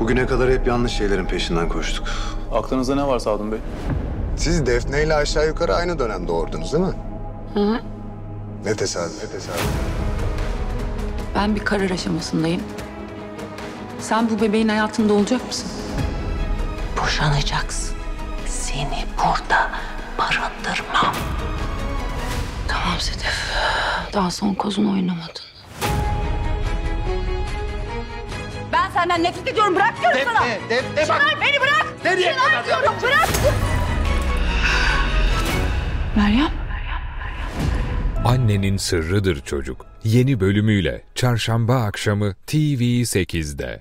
Bugüne kadar hep yanlış şeylerin peşinden koştuk. Aklınızda ne var Sadun Bey? Siz Defne ile aşağı yukarı aynı dönem doğurdunuz değil mi? Hı. Ne tesadüf, ne tesadüf. Ben bir karar aşamasındayım. Sen bu bebeğin hayatında olacak mısın? Boşanacaksın. Seni burada barındırmam. Tamam Sedef. Daha son kozunu oynamadın. Ben senden nefret ediyorum. Bırak diyorum sana. Defne bak. Çınar beni bırak. Nereye Çınar kadar diyorum. Bırak. Meryem. Annenin Sırrıdır Çocuk yeni bölümüyle Çarşamba akşamı TV8'de.